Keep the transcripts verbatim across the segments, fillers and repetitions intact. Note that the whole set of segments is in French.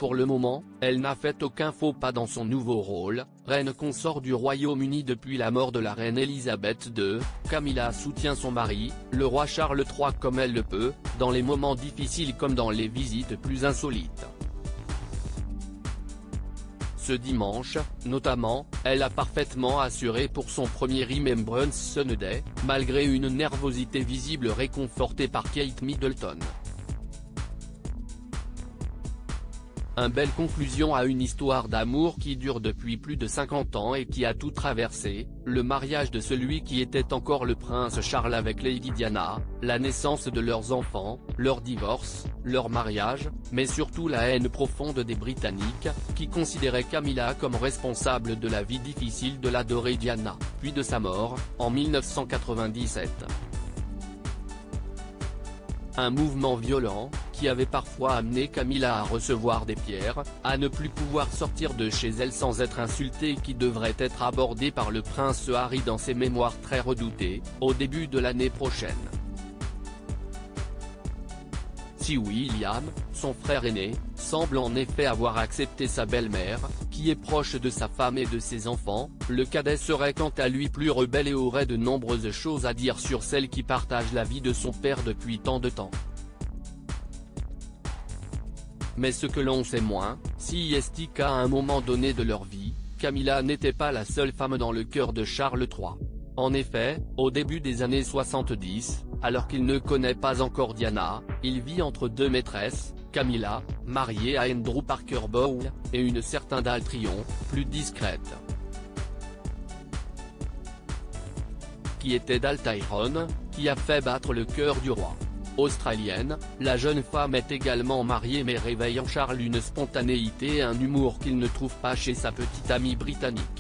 pour le moment, elle n'a fait aucun faux pas dans son nouveau rôle, reine consort du Royaume-Uni depuis la mort de la reine Elisabeth deux, Camilla soutient son mari, le roi Charles trois comme elle le peut, dans les moments difficiles comme dans les visites plus insolites. Ce dimanche, notamment, elle a parfaitement assuré pour son premier Remembrance Sunday, malgré une nervosité visible réconfortée par Kate Middleton. Une belle conclusion à une histoire d'amour qui dure depuis plus de cinquante ans et qui a tout traversé, le mariage de celui qui était encore le prince Charles avec Lady Diana, la naissance de leurs enfants, leur divorce, leur mariage, mais surtout la haine profonde des Britanniques, qui considéraient Camilla comme responsable de la vie difficile de l'adorée Diana, puis de sa mort, en mille neuf cent quatre-vingt-dix-sept. Un mouvement violent, qui avait parfois amené Camilla à recevoir des pierres, à ne plus pouvoir sortir de chez elle sans être insultée et qui devrait être abordé par le prince Harry dans ses mémoires très redoutées, au début de l'année prochaine. Si William, son frère aîné, semble en effet avoir accepté sa belle-mère, qui est proche de sa femme et de ses enfants, le cadet serait quant à lui plus rebelle et aurait de nombreuses choses à dire sur celle qui partage la vie de son père depuis tant de temps. Mais ce que l'on sait moins, si est qu'à un moment donné de leur vie, Camilla n'était pas la seule femme dans le cœur de Charles trois. En effet, au début des années soixante-dix, alors qu'il ne connaît pas encore Diana, il vit entre deux maîtresses, Camilla, mariée à Andrew Parker Bowl, et une certaine Daltryon, plus discrète. Qui était Dal Tyrone, qui a fait battre le cœur du roi. Australienne, la jeune femme est également mariée mais réveille en Charles une spontanéité et un humour qu'il ne trouve pas chez sa petite amie britannique.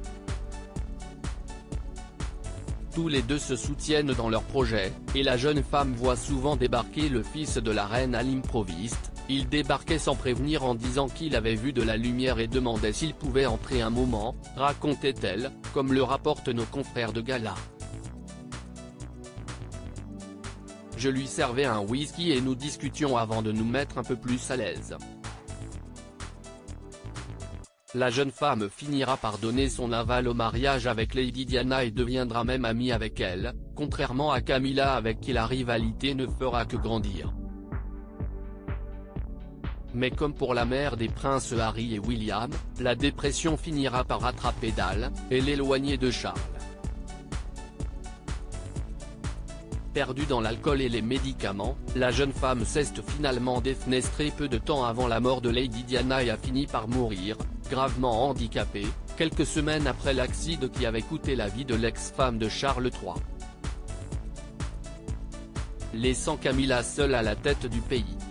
Tous les deux se soutiennent dans leur projet, et la jeune femme voit souvent débarquer le fils de la reine à l'improviste. Il débarquait sans prévenir en disant qu'il avait vu de la lumière et demandait s'il pouvait entrer un moment, racontait-elle, comme le rapportent nos confrères de Gala. Je lui servais un whisky et nous discutions avant de nous mettre un peu plus à l'aise. La jeune femme finira par donner son aval au mariage avec Lady Diana et deviendra même amie avec elle, contrairement à Camilla avec qui la rivalité ne fera que grandir. Mais comme pour la mère des princes Harry et William, la dépression finira par rattraper Dal, et l'éloigner de Charles. Perdue dans l'alcool et les médicaments, la jeune femme s'est finalement défenestrée peu de temps avant la mort de Lady Diana et a fini par mourir, gravement handicapée, quelques semaines après l'accident qui avait coûté la vie de l'ex-femme de Charles trois. Laissant Camilla seule à la tête du pays.